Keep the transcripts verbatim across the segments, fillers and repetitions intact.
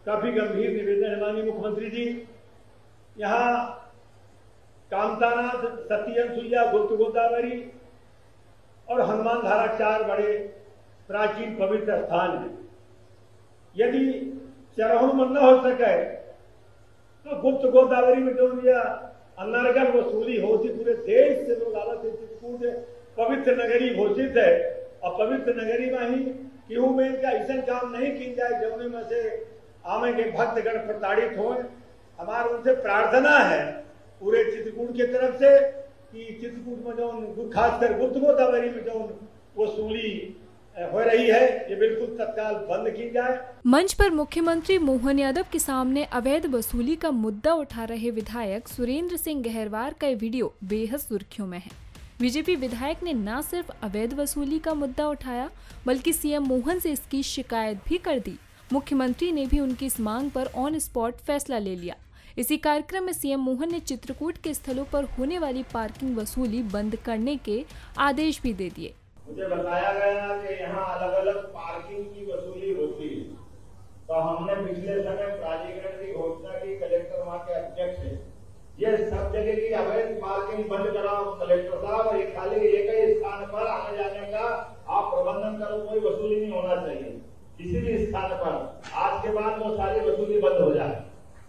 काफी गंभीर निवेदन है माननीय मुख्यमंत्री जी। यहाँ कामतानाथ, सत्यन सुइया, गुप्त गोदावरी और हनुमान धारा चार बड़े प्राचीन पवित्र स्थान हैं। यदि चरहुण मन न हो सके तो गुप्त गोदावरी में जो दिया अनर्गल वसूली होती, पूरे देश से लोग आवत है। चित्रकूट पवित्र नगरी घोषित है और पवित्र नगरी में ही केहू में का ऐसा काम नहीं की जाए जौने में से आमे के भक्तगण प्रताड़ित हो। हमारे उनसे प्रार्थना है पूरे चित्रकूट की तरफ से कि चित्रकूट में जो खासकर गुप्त गोदावरी में जो वसूली हो रही है ये बिल्कुल तत्काल बंद की जाए। मंच पर मुख्यमंत्री मोहन यादव के सामने अवैध वसूली का मुद्दा उठा रहे विधायक सुरेंद्र सिंह गहरवार का वीडियो बेहद सुर्खियों में है। बीजेपी विधायक ने न सिर्फ अवैध वसूली का मुद्दा उठाया बल्कि सीएम मोहन से इसकी शिकायत भी कर दी। मुख्यमंत्री ने भी उनकी इस मांग पर ऑन स्पॉट फैसला ले लिया। इसी कार्यक्रम में सीएम मोहन ने चित्रकूट के स्थलों पर होने वाली पार्किंग वसूली बंद करने के आदेश भी दे दिए। मुझे बताया गया कि यहाँ अलग अलग पार्किंग की वसूली होती है, तो हमने पिछले समय प्राधिकरण की घोषणा की, कलेक्टर वहाँ के अध्यक्ष है, ये सब जगह की अवैध पार्किंग बंद कराओ कलेक्टर साहब, और ये खाली एक ही स्थान पर आने जाने का आप प्रबंधन करो, कोई वसूली नहीं होना चाहिए किसी भी स्थान पर। आज के बाद वो सारी वसूली बंद हो जाए।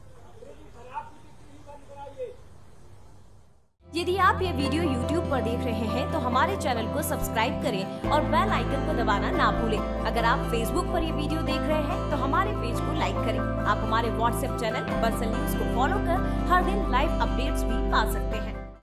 यदि आप ये वीडियो YouTube पर देख रहे हैं तो हमारे चैनल को सब्सक्राइब करें और बेल आइकन को दबाना ना भूलें। अगर आप Facebook पर ये वीडियो देख रहे हैं तो हमारे पेज को लाइक करें। आप हमारे व्हाट्सएप चैनल बंसल न्यूज को फॉलो कर हर दिन लाइव अपडेट्स भी पा सकते हैं।